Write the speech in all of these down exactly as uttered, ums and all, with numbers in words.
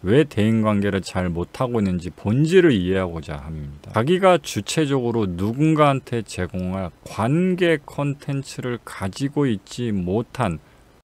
왜 대인관계를 잘 못하고 있는지 본질을 이해하고자 합니다. 자기가 주체적으로 누군가한테 제공할 관계 콘텐츠를 가지고 있지 못한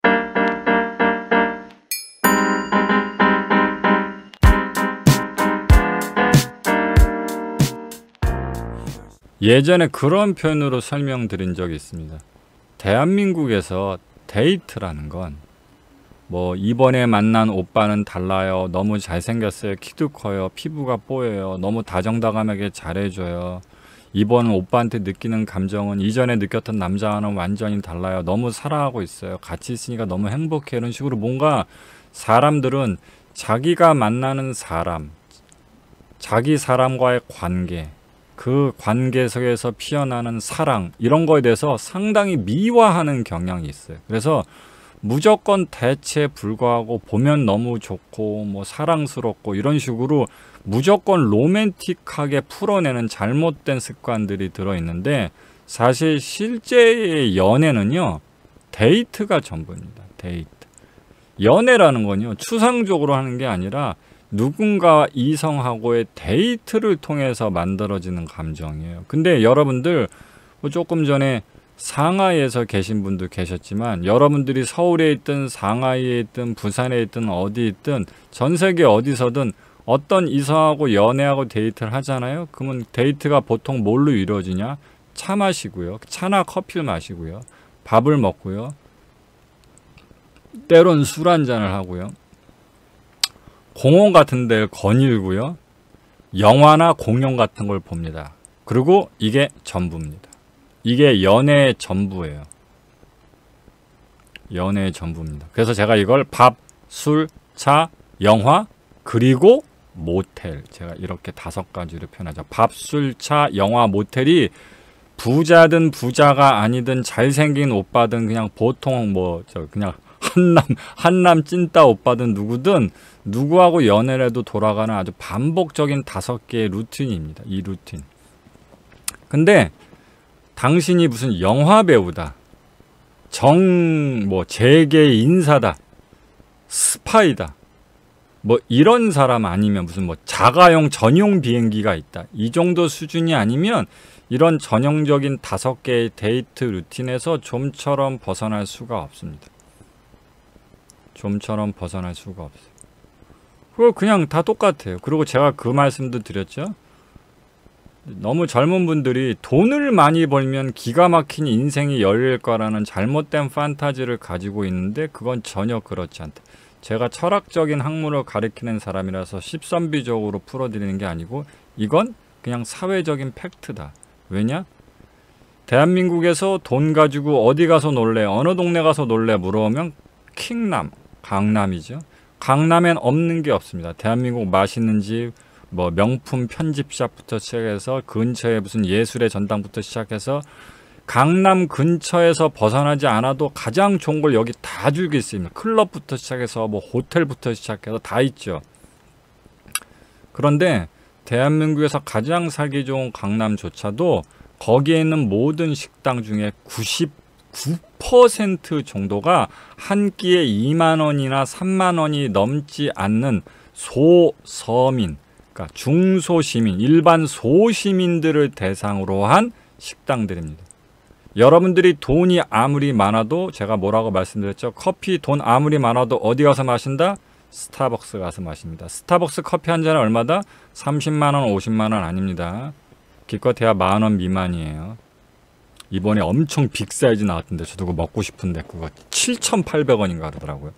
예전에 그런 표현으로 설명드린 적이 있습니다. 대한민국에서 데이트라는 건 뭐 이번에 만난 오빠는 달라요. 너무 잘생겼어요. 키도 커요. 피부가 뽀여요. 너무 다정다감하게 잘해줘요. 이번 오빠한테 느끼는 감정은 이전에 느꼈던 남자와는 완전히 달라요. 너무 사랑하고 있어요. 같이 있으니까 너무 행복해. 이런 식으로 뭔가 사람들은 자기가 만나는 사람, 자기 사람과의 관계, 그 관계 속에서 피어나는 사랑, 이런 거에 대해서 상당히 미화하는 경향이 있어요. 그래서 무조건 대체에 불과하고 보면 너무 좋고 뭐 사랑스럽고 이런 식으로 무조건 로맨틱하게 풀어내는 잘못된 습관들이 들어있는데, 사실 실제의 연애는요 데이트가 전부입니다. 데이트. 연애라는 건요 추상적으로 하는 게 아니라 누군가 이성하고의 데이트를 통해서 만들어지는 감정이에요. 근데 여러분들 뭐 조금 전에 상하이에서 계신 분도 계셨지만, 여러분들이 서울에 있든 상하이에 있든 부산에 있든 어디 있든 전 세계 어디서든 어떤 이성하고 연애하고 데이트를 하잖아요. 그러면 데이트가 보통 뭘로 이루어지냐? 차 마시고요, 차나 커피를 마시고요, 밥을 먹고요, 때론 술 한잔을 하고요, 공원 같은 데를 거닐고요, 영화나 공연 같은 걸 봅니다. 그리고 이게 전부입니다. 이게 연애의 전부예요. 연애의 전부입니다. 그래서 제가 이걸 밥, 술, 차, 영화, 그리고 모텔, 제가 이렇게 다섯 가지로 표현하죠. 밥, 술, 차, 영화, 모텔이 부자든 부자가 아니든 잘생긴 오빠든 그냥 보통 뭐 저 그냥 한남 한남 찐따 오빠든 누구든 누구하고 연애를 해도 돌아가는 아주 반복적인 다섯 개의 루틴입니다. 이 루틴. 근데 당신이 무슨 영화 배우다, 정, 뭐, 재계 인사다, 스파이다, 뭐, 이런 사람 아니면 무슨 뭐, 자가용 전용 비행기가 있다. 이 정도 수준이 아니면 이런 전형적인 다섯 개의 데이트 루틴에서 좀처럼 벗어날 수가 없습니다. 좀처럼 벗어날 수가 없어요. 그거 그냥 다 똑같아요. 그리고 제가 그 말씀도 드렸죠. 너무 젊은 분들이 돈을 많이 벌면 기가 막힌 인생이 열릴 거라는 잘못된 판타지를 가지고 있는데, 그건 전혀 그렇지 않다. 제가 철학적인 학문을 가리키는 사람이라서 십선비적으로 풀어드리는 게 아니고 이건 그냥 사회적인 팩트다. 왜냐? 대한민국에서 돈 가지고 어디 가서 놀래, 어느 동네 가서 놀래 물어보면 킹남, 강남이죠. 강남엔 없는 게 없습니다. 대한민국 맛있는 집, 뭐 명품 편집샵부터 시작해서 근처에 무슨 예술의 전당부터 시작해서 강남 근처에서 벗어나지 않아도 가장 좋은 걸 여기 다 줄기 있습니다. 클럽부터 시작해서 뭐 호텔부터 시작해서 다 있죠. 그런데 대한민국에서 가장 살기 좋은 강남조차도 거기에 있는 모든 식당 중에 구십구 퍼센트 정도가 한 끼에 이만 원이나 삼만 원이 넘지 않는 소서민, 그러니까 중소시민, 일반 소시민들을 대상으로 한 식당들입니다. 여러분들이 돈이 아무리 많아도, 제가 뭐라고 말씀드렸죠? 커피 돈 아무리 많아도 어디 가서 마신다? 스타벅스 가서 마십니다. 스타벅스 커피 한 잔에 얼마다? 삼십만 원, 오십만 원 아닙니다. 기껏해야 만 원 미만이에요. 이번에 엄청 빅 사이즈 나왔던데 저도 그거 먹고 싶은데 그거 칠천팔백 원인가 그러더라고요.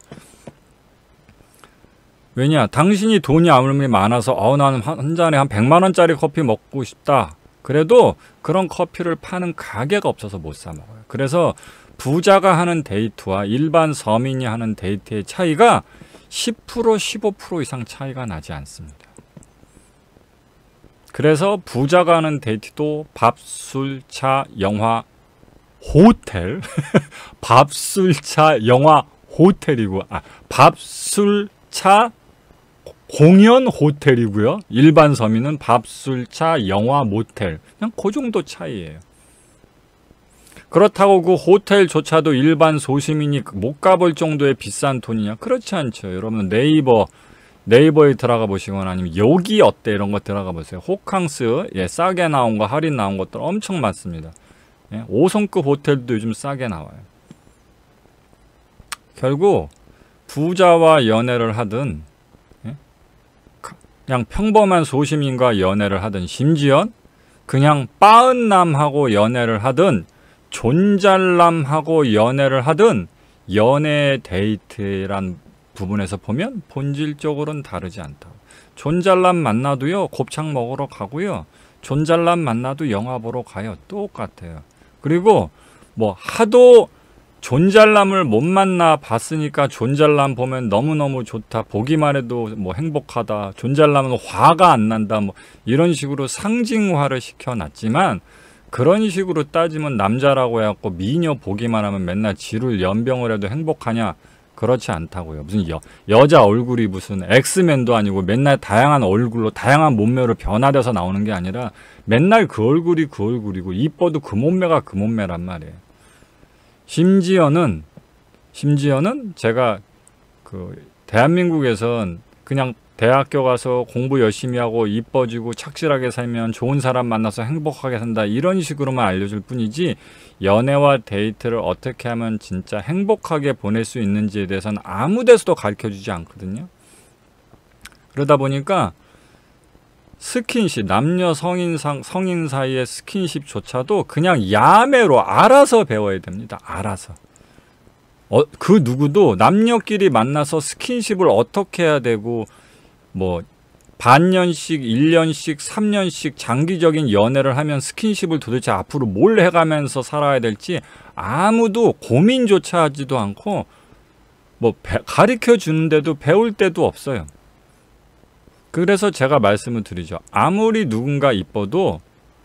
왜냐? 당신이 돈이 아무리 많아서 어 나는 한 잔에 한 백만 원짜리 커피 먹고 싶다. 그래도 그런 커피를 파는 가게가 없어서 못 사 먹어요. 그래서 부자가 하는 데이트와 일반 서민이 하는 데이트의 차이가 십 퍼센트, 십오 퍼센트 이상 차이가 나지 않습니다. 그래서 부자가 하는 데이트도 밥, 술, 차, 영화, 호텔 밥, 술, 차, 영화, 호텔이고 아, 밥, 술, 차, 공연, 호텔이고요. 일반 서민은 밥, 술, 차, 영화, 모텔. 그냥 그 정도 차이예요. 그렇다고 그 호텔조차도 일반 소시민이 못 가볼 정도의 비싼 돈이냐? 그렇지 않죠. 여러분 네이버 네이버에 들어가 보시거나 아니면 여기 어때 이런 거 들어가 보세요. 호캉스 예, 싸게 나온 거 할인 나온 것들 엄청 많습니다. 예, 오 성급 호텔도 요즘 싸게 나와요. 결국 부자와 연애를 하든 예? 그냥 평범한 소시민과 연애를 하든 심지어 그냥 빠은남하고 연애를 하든 존잘남하고 연애를 하든 연애 데이트란 부분에서 보면 본질적으로는 다르지 않다. 존잘남 만나도요 곱창 먹으러 가고요, 존잘남 만나도 영화 보러 가요. 똑같아요. 그리고 뭐 하도 존잘남을 못 만나 봤으니까 존잘남 보면 너무너무 좋다, 보기만 해도 뭐 행복하다, 존잘남은 화가 안 난다, 뭐 이런 식으로 상징화를 시켜놨지만, 그런 식으로 따지면 남자라고 해갖고 미녀 보기만 하면 맨날 지를 연병을 해도 행복하냐? 그렇지 않다고요. 무슨 여, 여자 얼굴이 무슨 엑스맨도 아니고 맨날 다양한 얼굴로 다양한 몸매로 변화돼서 나오는 게 아니라 맨날 그 얼굴이 그 얼굴이고 이뻐도 그 몸매가 그 몸매란 말이에요. 심지어는 심지어는 제가 그 대한민국에선 그냥 대학교 가서 공부 열심히 하고 이뻐지고 착실하게 살면 좋은 사람 만나서 행복하게 산다 이런 식으로만 알려줄 뿐이지, 연애와 데이트를 어떻게 하면 진짜 행복하게 보낼 수 있는지에 대해서는 아무 데서도 가르쳐주지 않거든요. 그러다 보니까 스킨십, 남녀 성인, 상, 성인 사이의 스킨십조차도 그냥 야매로 알아서 배워야 됩니다. 알아서. 어, 그 누구도 남녀끼리 만나서 스킨십을 어떻게 해야 되고 뭐 반년씩, 일 년씩, 삼 년씩 장기적인 연애를 하면 스킨십을 도대체 앞으로 뭘 해가면서 살아야 될지 아무도 고민조차 하지도 않고 뭐 가르쳐 주는데도 배울 때도 없어요. 그래서 제가 말씀을 드리죠. 아무리 누군가 이뻐도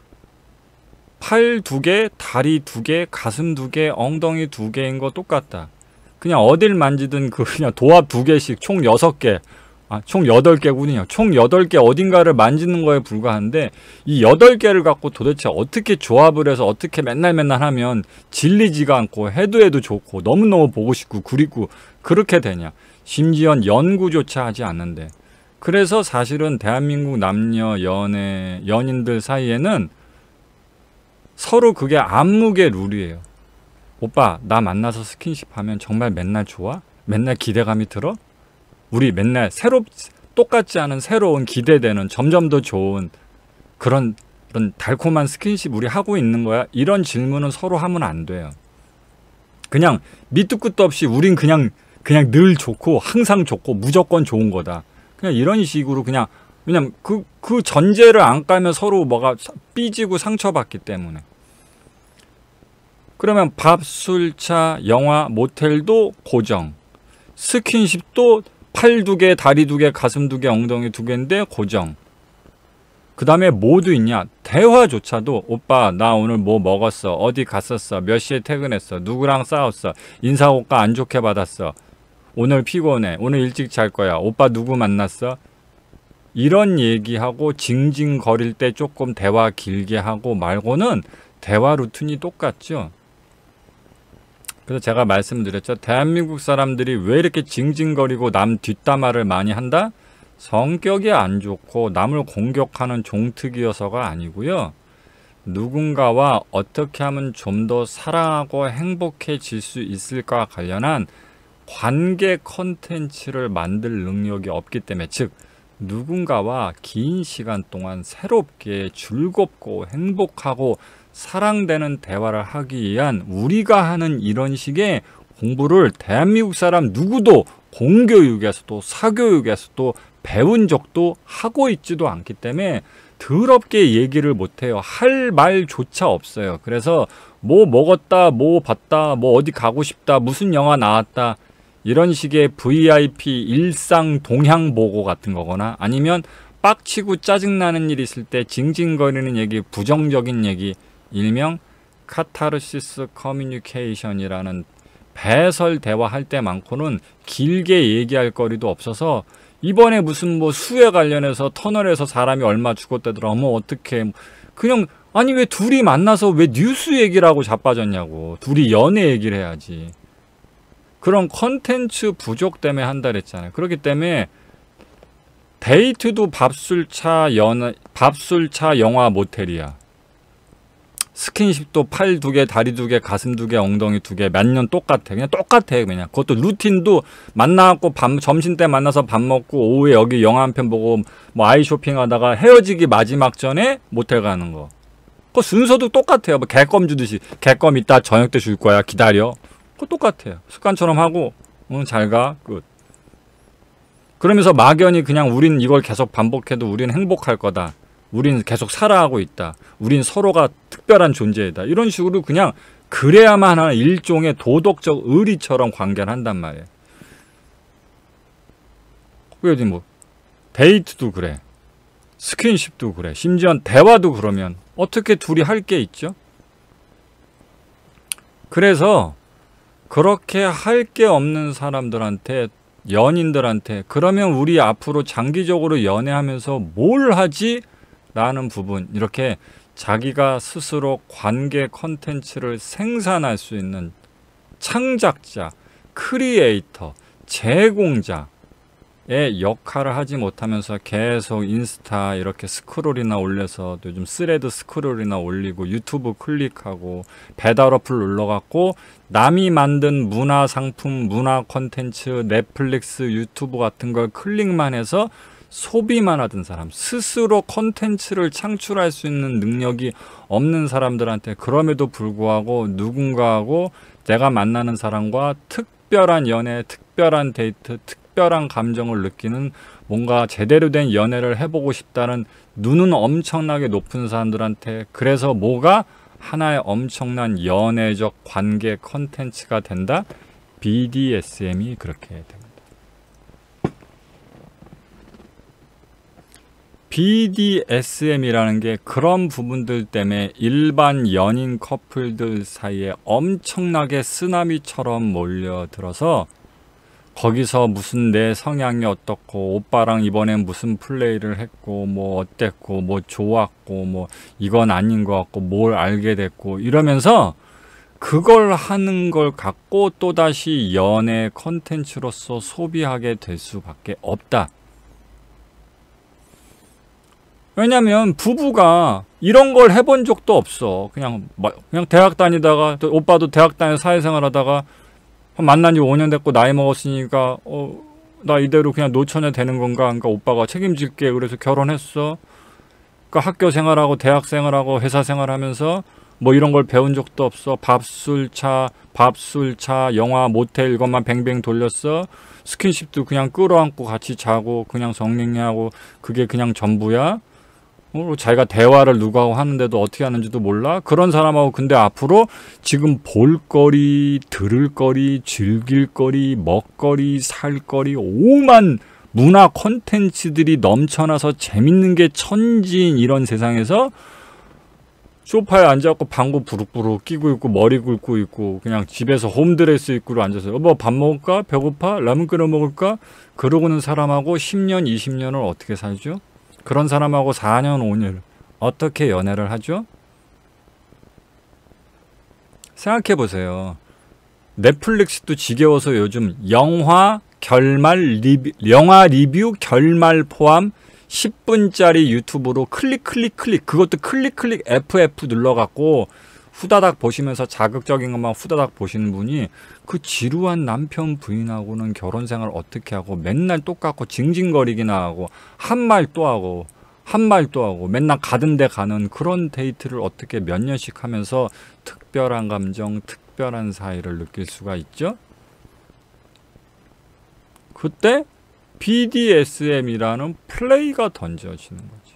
팔 두 개, 다리 두 개, 가슴 두 개, 엉덩이 두 개인 거 똑같다. 그냥 어딜 만지든 그 그냥 도합 두 개씩 총 여섯 개, 아, 총 여덟 개군요. 총 여덟 개 어딘가를 만지는 거에 불과한데 이 여덟 개를 갖고 도대체 어떻게 조합을 해서 어떻게 맨날 맨날 하면 질리지가 않고 해도 해도 좋고 너무너무 보고 싶고 그리고 그렇게 되냐. 심지어 연구조차 하지 않는데. 그래서 사실은 대한민국 남녀 연애 연인들 사이에는 서로 그게 암묵의 룰이에요. 오빠 나 만나서 스킨십 하면 정말 맨날 좋아? 맨날 기대감이 들어? 우리 맨날 새롭 똑같지 않은 새로운 기대되는 점점 더 좋은 그런 그런 달콤한 스킨십 우리 하고 있는 거야? 이런 질문은 서로 하면 안 돼요. 그냥 밑도 끝도 없이 우린 그냥 그냥 늘 좋고 항상 좋고 무조건 좋은 거다. 그냥 이런 식으로 그냥 왜냐면 그, 그 전제를 안 깔면 서로 뭐가 삐지고 상처받기 때문에. 그러면 밥, 술, 차, 영화, 모텔도 고정. 스킨십도 팔 두 개, 다리 두 개, 가슴 두 개, 엉덩이 두 개인데 고정. 그 다음에 뭐도 있냐? 대화조차도 오빠 나 오늘 뭐 먹었어? 어디 갔었어? 몇 시에 퇴근했어? 누구랑 싸웠어? 인사고가 안 좋게 받았어? 오늘 피곤해. 오늘 일찍 잘 거야. 오빠 누구 만났어? 이런 얘기하고 징징거릴 때 조금 대화 길게 하고 말고는 대화 루틴이 똑같죠. 그래서 제가 말씀드렸죠. 대한민국 사람들이 왜 이렇게 징징거리고 남 뒷담화를 많이 한다? 성격이 안 좋고 남을 공격하는 종특이어서가 아니고요. 누군가와 어떻게 하면 좀 더 사랑하고 행복해질 수 있을까 관련한 관계 컨텐츠를 만들 능력이 없기 때문에, 즉 누군가와 긴 시간 동안 새롭게 즐겁고 행복하고 사랑되는 대화를 하기 위한 우리가 하는 이런 식의 공부를 대한민국 사람 누구도 공교육에서도 사교육에서도 배운 적도 하고 있지도 않기 때문에 더럽게 얘기를 못해요. 할 말조차 없어요. 그래서 뭐 먹었다, 뭐 봤다, 뭐 어디 가고 싶다, 무슨 영화 나왔다, 이런 식의 브이아이피 일상 동향 보고 같은 거거나 아니면 빡치고 짜증나는 일 있을 때 징징거리는 얘기, 부정적인 얘기, 일명 카타르시스 커뮤니케이션이라는 배설 대화할 때만큼은 길게 얘기할 거리도 없어서 이번에 무슨 뭐 수해 관련해서 터널에서 사람이 얼마 죽었다더라. 어머 어떡해. 그냥 아니 왜 둘이 만나서 왜 뉴스 얘기를 하고 자빠졌냐고. 둘이 연애 얘기를 해야지. 그런 컨텐츠 부족 때문에 한다 그랬잖아요. 그렇기 때문에 데이트도 밥술차 연 밥술차 영화 모텔이야. 스킨십도 팔 두 개, 다리 두 개, 가슴 두 개, 엉덩이 두 개, 몇 년 똑같아. 그냥 똑같아. 그냥 그것도 루틴도 만나갖고 밥 점심 때 만나서 밥 먹고 오후에 여기 영화 한 편 보고 뭐 아이 쇼핑하다가 헤어지기 마지막 전에 모텔 가는 거. 그 순서도 똑같아요. 뭐 개껌 주듯이 개껌 이따 저녁 때 줄 거야. 기다려. 그거 똑같아요. 습관처럼 하고 응, 잘 가. 끝. 그러면서 막연히 그냥 우린 이걸 계속 반복해도 우린 행복할 거다. 우린 계속 살아가고 있다. 우린 서로가 특별한 존재이다. 이런 식으로 그냥 그래야만 하는 일종의 도덕적 의리처럼 관계를 한단 말이에요. 그래도 뭐 데이트도 그래. 스킨십도 그래. 심지어 대화도 그러면 어떻게 둘이 할 게 있죠? 그래서 그렇게 할 게 없는 사람들한테 연인들한테 그러면 우리 앞으로 장기적으로 연애하면서 뭘 하지? 라는 부분 이렇게 자기가 스스로 관계 컨텐츠를 생산할 수 있는 창작자, 크리에이터, 제공자의 역할을 하지 못하면서 계속 인스타 이렇게 스크롤이나 올려서 요즘 스레드 스크롤이나 올리고 유튜브 클릭하고 배달 어플 눌러갖고 남이 만든 문화 상품, 문화 컨텐츠, 넷플릭스, 유튜브 같은 걸 클릭만 해서 소비만 하던 사람, 스스로 컨텐츠를 창출할 수 있는 능력이 없는 사람들한테 그럼에도 불구하고 누군가하고 내가 만나는 사람과 특별한 연애, 특별한 데이트, 특별한 감정을 느끼는 뭔가 제대로 된 연애를 해보고 싶다는 눈은 엄청나게 높은 사람들한테 그래서 뭐가 하나의 엄청난 연애적 관계 컨텐츠가 된다? 비디에스엠이 그렇게 됩니다. 비디에스엠이라는 게 그런 부분들 때문에 일반 연인 커플들 사이에 엄청나게 쓰나미처럼 몰려들어서 거기서 무슨 내 성향이 어떻고 오빠랑 이번엔 무슨 플레이를 했고 뭐 어땠고 뭐 좋았고 뭐 이건 아닌 것 같고 뭘 알게 됐고 이러면서 그걸 하는 걸 갖고 또다시 연애 컨텐츠로서 소비하게 될 수밖에 없다. 왜냐면 부부가 이런 걸 해본 적도 없어. 그냥 그냥 대학 다니다가 또 오빠도 대학 다녀 사회생활 하다가 만난 지 오 년 됐고 나이 먹었으니까 어, 나 이대로 그냥 노처녀 되는 건가? 그러니까 오빠가 책임질게. 그래서 결혼했어. 그러니까 학교 생활하고 대학 생활하고 회사 생활하면서 뭐 이런 걸 배운 적도 없어. 밥술차, 밥술차, 영화, 모텔 이것만 뱅뱅 돌렸어. 스킨십도 그냥 끌어안고 같이 자고 그냥 성행위하고 그게 그냥 전부야. 어, 자기가 대화를 누구하고 하는데도 어떻게 하는지도 몰라? 그런 사람하고 근데 앞으로 지금 볼거리, 들을거리, 즐길거리, 먹거리, 살거리 오만 문화 콘텐츠들이 넘쳐나서 재밌는 게 천지인 이런 세상에서 소파에 앉아갖고 방구 부룩부룩 끼고 있고 머리 굴고 있고 그냥 집에서 홈드레스 입고로 앉아서 뭐 밥 먹을까? 배고파? 라면 끓여 먹을까? 그러고는 사람하고 십 년, 이십 년을 어떻게 살죠? 그런 사람하고 사 년, 오 년 어떻게 연애를 하죠? 생각해 보세요. 넷플릭스도 지겨워서 요즘 영화 결말 리뷰, 영화 리뷰 결말 포함 십 분짜리 유튜브로 클릭 클릭 클릭 그것도 클릭 클릭 에프에프 눌러갖고 후다닥 보시면서 자극적인 것만 후다닥 보시는 분이 그 지루한 남편 부인하고는 결혼생활 어떻게 하고 맨날 똑같고 징징거리기나 하고 한 말 또 하고 한 말 또 하고 맨날 가던 데 가는 그런 데이트를 어떻게 몇 년씩 하면서 특별한 감정, 특별한 사이를 느낄 수가 있죠? 그때 비디에스엠이라는 플레이가 던져지는 거지.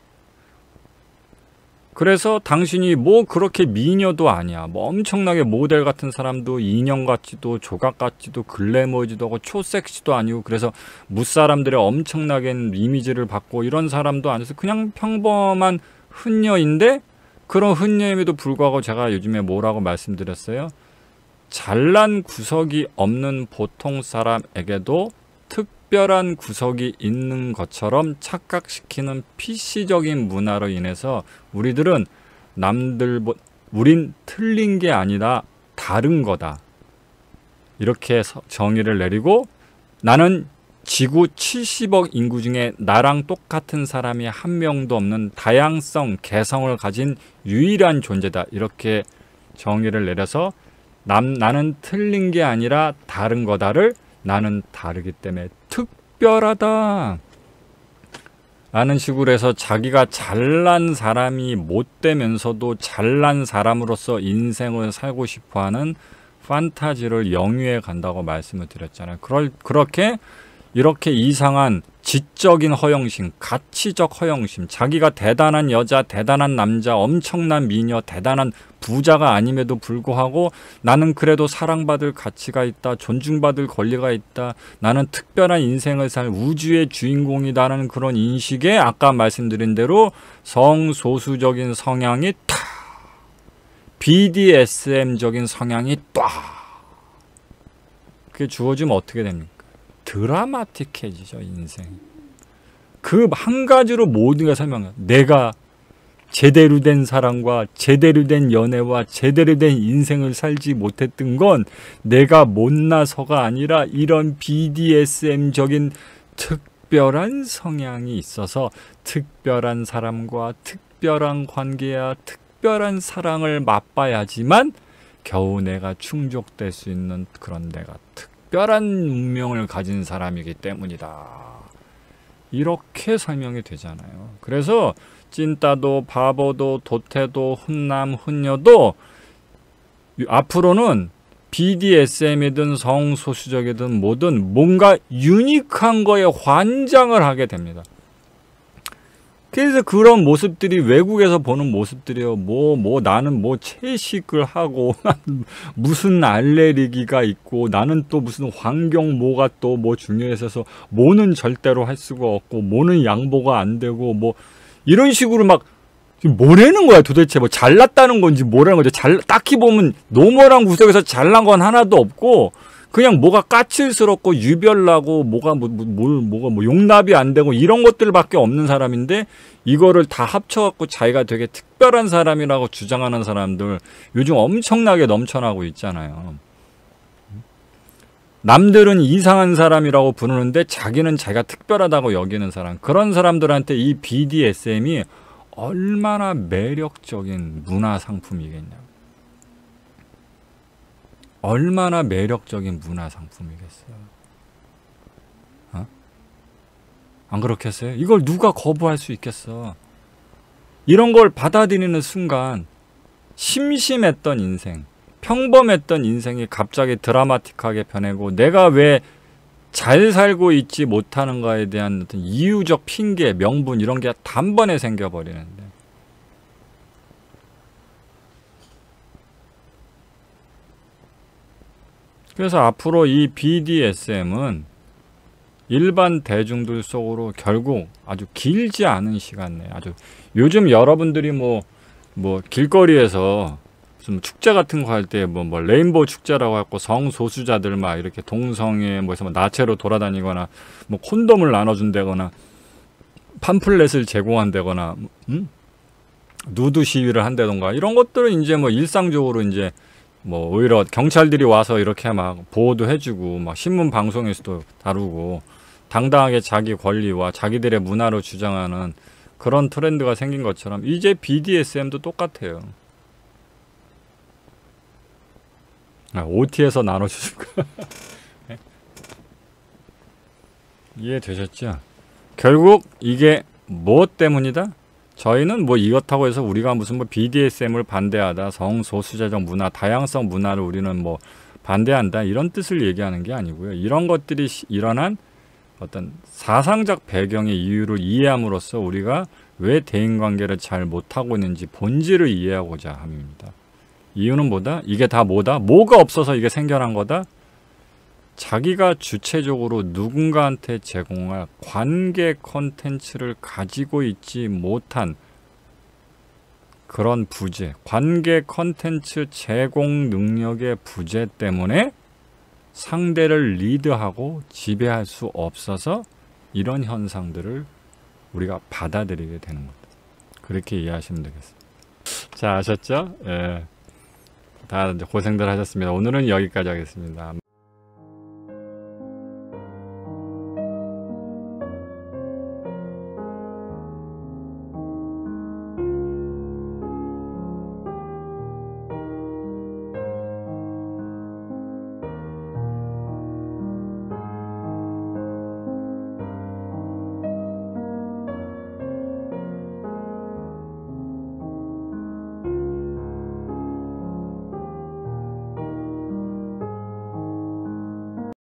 그래서 당신이 뭐 그렇게 미녀도 아니야. 뭐 엄청나게 모델 같은 사람도 인형 같지도 조각 같지도 글래머지도 하고 초섹시도 아니고 그래서 무사람들의 엄청나게 이미지를 받고 이런 사람도 아니어서 그냥 평범한 흔녀인데 그런 흔녀임에도 불구하고 제가 요즘에 뭐라고 말씀드렸어요? 잘난 구석이 없는 보통 사람에게도 특별한 구석이 있는 것처럼 착각시키는 피씨적인 문화로 인해서 우리들은 남들, 우린 틀린 게 아니라 다른 거다. 이렇게 정의를 내리고 나는 지구 칠십억 인구 중에 나랑 똑같은 사람이 한 명도 없는 다양성, 개성을 가진 유일한 존재다. 이렇게 정의를 내려서 남, 나는 틀린 게 아니라 다른 거다를 나는 다르기 때문에 특별하다 라는 식으로 해서 자기가 잘난 사람이 못 되면서도 잘난 사람으로서 인생을 살고 싶어하는 판타지를 영위해 간다고 말씀을 드렸잖아요. 그럴, 그렇게 이렇게 이상한 지적인 허영심, 가치적 허영심, 자기가 대단한 여자, 대단한 남자, 엄청난 미녀, 대단한 부자가 아님에도 불구하고 나는 그래도 사랑받을 가치가 있다, 존중받을 권리가 있다, 나는 특별한 인생을 살 우주의 주인공이다라는 그런 인식에 아까 말씀드린 대로 성소수적인 성향이 탁, 비디에스엠적인 성향이 딱 그게 주어지면 어떻게 됩니까? 드라마틱해지죠, 인생. 그 한 가지로 모든 게 설명해요. 내가 제대로 된 사랑과 제대로 된 연애와 제대로 된 인생을 살지 못했던 건 내가 못나서가 아니라 이런 비디에스엠적인 특별한 성향이 있어서 특별한 사람과 특별한 관계야 특별한 사랑을 맛봐야지만 겨우 내가 충족될 수 있는 그런 내가 특별한 운명을 가진 사람이기 때문이다. 이렇게 설명이 되잖아요. 그래서 찐따도 바보도 도태도 훈남 훈녀도 앞으로는 비디에스엠이든 성소수적이든 뭐든 뭔가 유니크한 거에 환장을 하게 됩니다. 그래서 그런 모습들이 외국에서 보는 모습들이에요. 뭐, 뭐, 나는 뭐 채식을 하고, 무슨 알레르기가 있고, 나는 또 무슨 환경 뭐가 또 뭐 중요해서, 뭐는 절대로 할 수가 없고, 뭐는 양보가 안 되고, 뭐, 이런 식으로 막, 뭐라는 거야 도대체. 뭐 잘났다는 건지 뭐라는 거지. 잘, 딱히 보면 노멀한 구석에서 잘난 건 하나도 없고, 그냥 뭐가 까칠스럽고 유별나고 뭐가 뭐, 뭐, 뭐가 뭐 용납이 안 되고 이런 것들밖에 없는 사람인데 이거를 다 합쳐갖고 자기가 되게 특별한 사람이라고 주장하는 사람들 요즘 엄청나게 넘쳐나고 있잖아요. 남들은 이상한 사람이라고 부르는데 자기는 자기가 특별하다고 여기는 사람. 그런 사람들한테 이 비디에스엠이 얼마나 매력적인 문화 상품이겠냐고. 얼마나 매력적인 문화 상품이겠어요. 어? 안 그렇겠어요? 이걸 누가 거부할 수 있겠어? 이런 걸 받아들이는 순간 심심했던 인생, 평범했던 인생이 갑자기 드라마틱하게 변하고 내가 왜 잘 살고 있지 못하는가에 대한 어떤 이유적 핑계, 명분 이런 게 단번에 생겨버리는데 그래서 앞으로 이 비디에스엠은 일반 대중들 속으로 결국 아주 길지 않은 시간 내에 아주 요즘 여러분들이 뭐, 뭐 길거리에서 무슨 축제 같은 거 할 때 뭐, 뭐 레인보우 축제라고 해갖고 성소수자들 막 이렇게 동성애 뭐해서 뭐 나체로 돌아다니거나 뭐 콘돔을 나눠준다거나 팜플렛을 제공한다거나 음? 누드 시위를 한다던가 이런 것들은 이제 뭐 일상적으로 이제 뭐 오히려 경찰들이 와서 이렇게 막 보호도 해주고 막 신문 방송에서도 다루고 당당하게 자기 권리와 자기들의 문화로 주장하는 그런 트렌드가 생긴 것처럼 이제 비디에스엠도 똑같아요. 아, 오티에서 나눠주실까? 이해되셨죠? 결국 이게 무엇 때문이다? 저희는 뭐 이렇다고 해서 우리가 무슨 뭐 비디에스엠을 반대하다, 성소수자적 문화, 다양성 문화를 우리는 뭐 반대한다 이런 뜻을 얘기하는 게 아니고요. 이런 것들이 일어난 어떤 사상적 배경의 이유를 이해함으로써 우리가 왜 대인관계를 잘 못하고 있는지 본질을 이해하고자 함입니다. 이유는 뭐다? 이게 다 뭐다? 뭐가 없어서 이게 생겨난 거다? 자기가 주체적으로 누군가한테 제공할 관계 콘텐츠를 가지고 있지 못한 그런 부재, 관계 콘텐츠 제공 능력의 부재 때문에 상대를 리드하고 지배할 수 없어서 이런 현상들을 우리가 받아들이게 되는 겁니다. 그렇게 이해하시면 되겠습니다. 자, 아셨죠? 예. 다 고생들 하셨습니다. 오늘은 여기까지 하겠습니다.